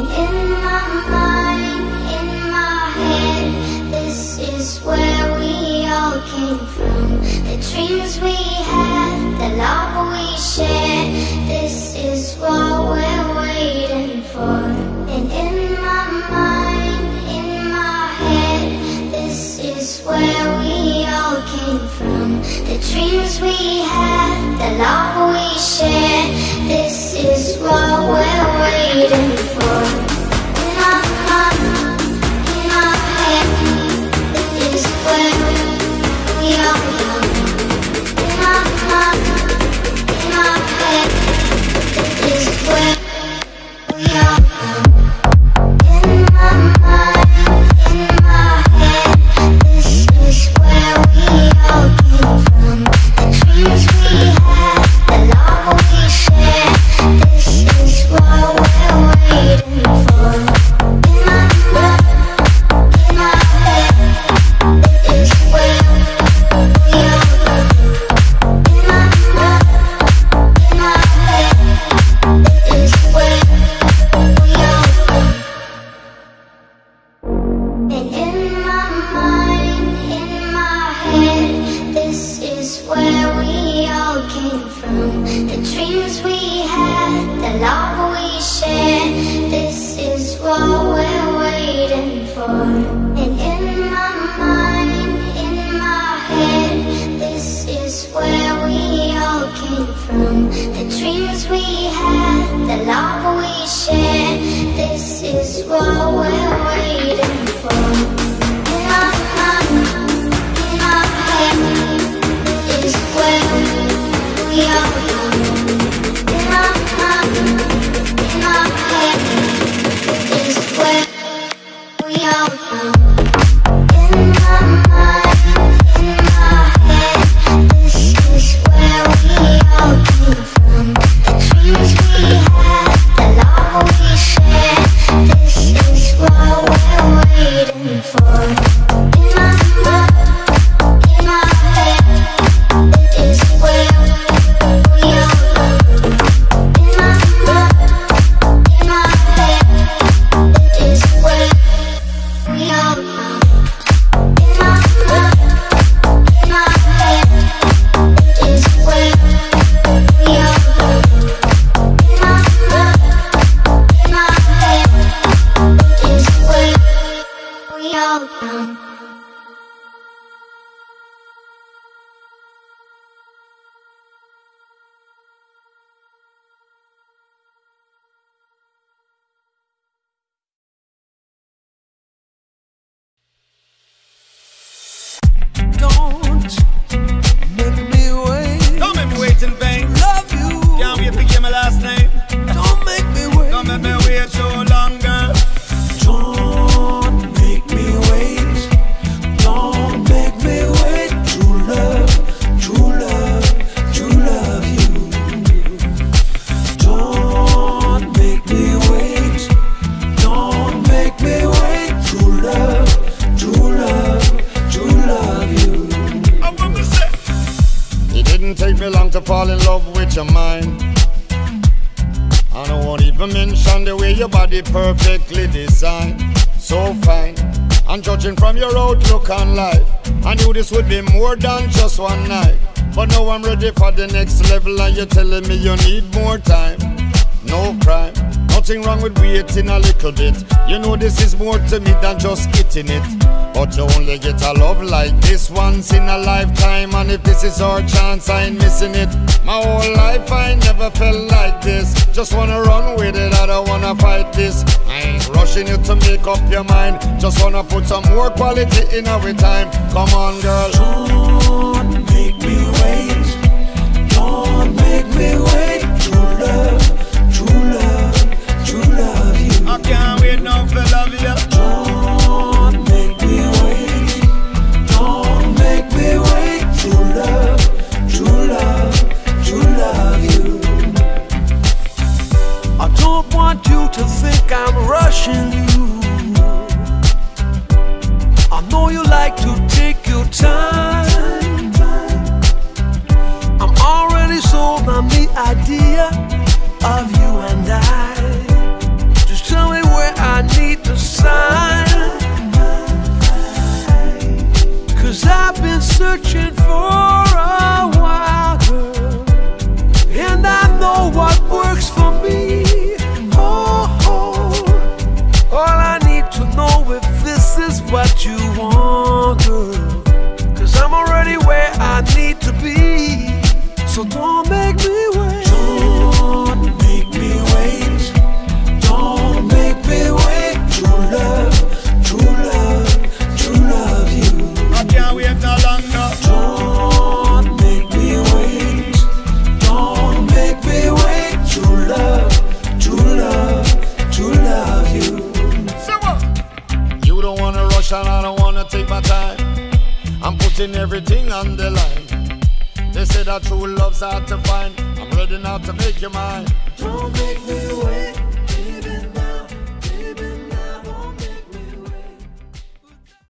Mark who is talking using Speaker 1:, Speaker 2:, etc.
Speaker 1: And in my mind, in my head, this is where we all came from. The dreams we had, the love we shared, this is what we're waiting for. And in my mind, in my head, this is where we all came from. The dreams we had, the love we shared, this is what we're waiting for. In my mind, in my head, this is where we all come. In my mind, in my head, this is where we all come. In my mind, in my head, this is where we all came from. The dreams we had, the love we shared, this is what we're waiting for. In my mind, in my head, this is where we all come. In my mind, in my head, this is where we all come. And in my mind, in my head, this is where we all came from. The dreams we had, the love we shared, this is what we're waiting for. And in my mind, in my head, this is where we all came from. The dreams we had, the love we shared, this is what we're waiting for. In my mind, in my head, this is where we all come. In my mind, in my head, this is where we all come. In my mind, in my head, this is where we all came from. The dreams we had, the love we shared, this is what we're waiting for. In my mind, in my head, this is where we all come. In my mind, in my head, this is where we all come. In my mind, in my head, this is where we all come. In my mind, in my head, this is where we all come.
Speaker 2: Don't make me wait.
Speaker 3: Don't make me wait in vain.
Speaker 2: Love you.
Speaker 3: Can't wait to get my last name.
Speaker 2: Don't make me wait.
Speaker 3: Don't make me wait so long, girl.
Speaker 2: Don't make me wait. Don't make me wait. True love, true love, true love you. Don't make me wait. Don't make me wait. True love, true love, true love you.
Speaker 3: I want to say. It didn't take me long to fall in love with your mind. I don't want to even mention the way your body perfectly designed. So fine. And judging from your outlook on life, I knew this would be more than just one night. But now I'm ready for the next level, and you're telling me you need more time. No crime, nothing wrong with waiting a little bit. You know this is more to me than just getting it. But you only get a love like this once in a lifetime, and if this is our chance, I ain't missing it. My whole life I never felt like this. Just wanna run with it, I don't wanna fight this. I ain't rushing you to make up your mind. Just wanna put some more quality in our time. Come on, girl.
Speaker 2: Don't make me wait. Don't make me wait. True love, true love, true love you.
Speaker 3: I can't wait now for love you.
Speaker 2: Don't make me wait. Don't make me wait. True love, true love, true love you. I don't want you to think I'm rushing you. I know you like to take your time. I've been searching for a while, girl, and I know what works for me. Oh, all I need to know if this is what you want, girl, 'cause I'm already where I need to be. So don't make me wait. Don't make me wait. Don't make me wait. True love, true love, true love you.
Speaker 3: I can't wait no longer.
Speaker 2: Don't make me wait. Don't make me wait. True love, true love, true love you.
Speaker 3: So what? You don't wanna rush and I don't wanna take my time. I'm putting everything on the line. They say that true love's hard to find. I'm ready now to make you mine.
Speaker 2: Don't make me